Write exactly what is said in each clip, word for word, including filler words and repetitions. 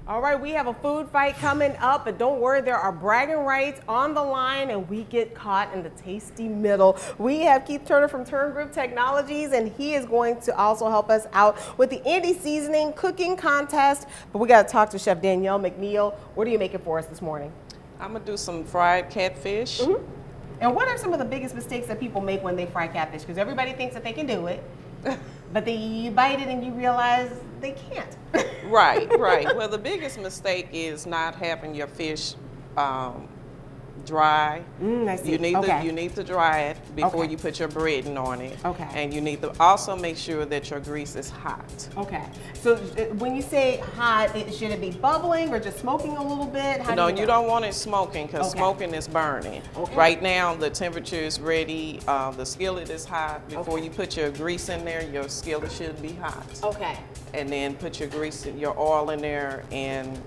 All right, we have a food fight coming up, but don't worry, there are bragging rights on the line, and we get caught in the tasty middle. We have Keith Turner from Turn Group Technologies, and he is going to also help us out with the Andy Seasoning Cooking Contest. But we got to talk to Chef Danielle McNeil. What are you making for us this morning? I'm gonna do some fried catfish. Mm-hmm. And what are some of the biggest mistakes that people make when they fry catfish? Because everybody thinks that they can do it, but they, you bite it and you realize they can't. Right, right. Well, the biggest mistake is not having your fish um, dry. Mm, I see. You need okay. to you need to dry it before Okay. you put your breading on it. Okay. And you need to also make sure that your grease is hot. Okay. So uh, when you say hot, it, should it be bubbling or just smoking a little bit? How no, do you, you know? don't want it smoking because Okay. smoking is burning. Okay. Right now, the temperature is ready. Uh, the skillet is hot. Before Okay. you put your grease in there, your skillet should be hot. Okay. And then put your grease, your oil in there, and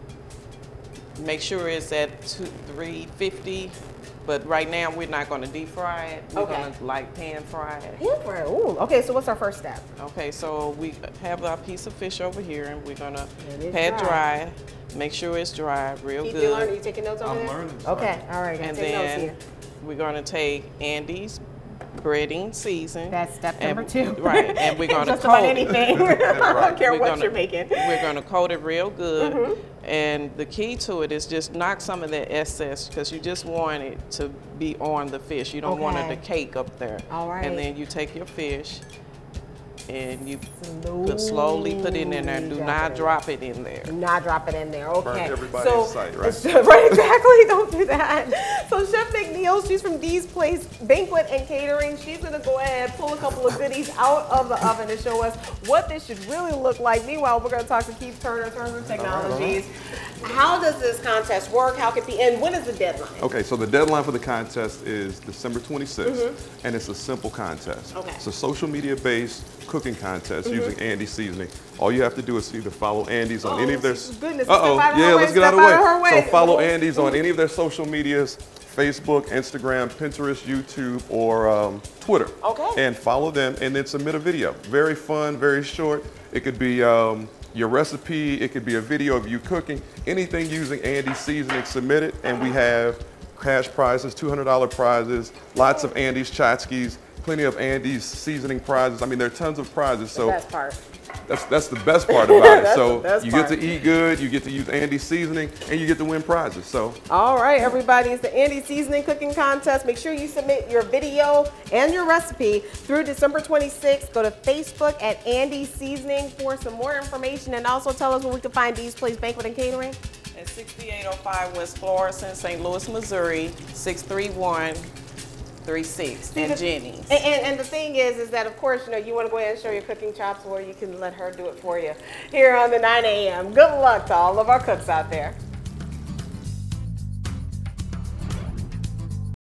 make sure it's at two, three fifty. But right now, we're not going to deep fry it. We're Okay. going to like pan fry it. Pan fry. Ooh. Okay. So what's our first step? Okay, so we have our piece of fish over here, and we're going to It is pat dry. dry. Make sure it's dry, real Keith, good. you learning? You taking notes over I'm there? learning. Okay. All right. Gotta And take notes then here. we're going to take Andy's breading season. That's step and- number two. Right, and we're going to Just about coat anything. I don't care We're what gonna- you're making. We're going to coat it real good. Mm-hmm. And the key to it is just knock some of that excess because you just want it to be on the fish. You don't want it Okay. to cake up there. All right. And then you take your fish and you Slowly put, slowly put it in there. Do drop not it. drop it in there. Do not drop it in there. Okay. everybody so, in sight, right? right, exactly. Don't do that. So Chef McNeil, she's from Dee's Place Banquet and Catering. She's gonna go ahead and pull a couple of goodies out of the oven to show us what this should really look like. Meanwhile, we're gonna talk to Keith Turner, Turner Group Technologies. How does this contest work? How can it be? And when is the deadline? Okay, so the deadline for the contest is December twenty-sixth, and it's a simple contest. Okay. It's a social media based cooking contest using Andy Seasoning. All you have to do is either follow Andy's on Oh, any of their. goodness, Uh oh, step out of her yeah, way, let's get out of step the out way. of her way. So follow Andy's on any of their social medias: Facebook, Instagram, Pinterest, YouTube, or um, Twitter. Okay. And follow them, and then submit a video. Very fun, very short. It could be um, your recipe. It could be a video of you cooking. Anything using Andy Seasoning, submit it, and we have cash prizes, two hundred dollar prizes, lots of Andy's tchotchkes, plenty of Andy's seasoning prizes. I mean, there are tons of prizes. So The best part. that's that's the best part about it. That's So the best you part. get to eat good, you get to use Andy's seasoning, and you get to win prizes. So All right, everybody, it's the Andy Seasoning Cooking Contest. Make sure you submit your video and your recipe through December twenty-sixth. Go to Facebook at Andy Seasoning for some more information, and also tell us where we can find Dee's Place Banquet and Catering. At sixty-eight oh five West Florissant, Saint Louis, Missouri, six three one three six, and Jenny's. And, and, and the thing is, is that of course, you know, you want to go ahead and show your cooking chops, or you can let her do it for you here on the nine A M Good luck to all of our cooks out there.